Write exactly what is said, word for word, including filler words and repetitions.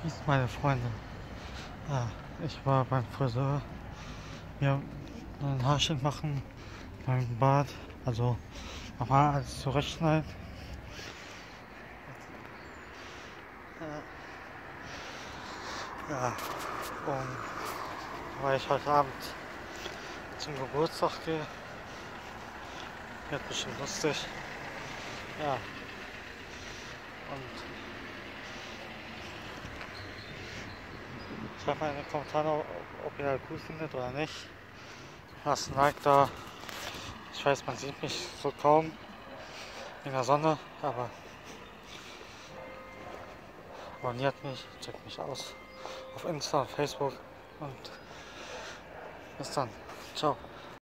Grüßt meine Freunde. Ja, ich war beim Friseur, mir einen Haarschnitt machen, mein Bart, also nochmal alles zurechtschneiden. Ja, und weil ich heute Abend zum Geburtstag gehe, wird bestimmt lustig. Ja, und schreibt mal in die Kommentare, ob, ob ihr das cool findet oder nicht. Lasst ein Like da. Ich weiß, man sieht mich so kaum in der Sonne, aber abonniert mich, checkt mich aus auf Insta und Facebook und bis dann. Ciao.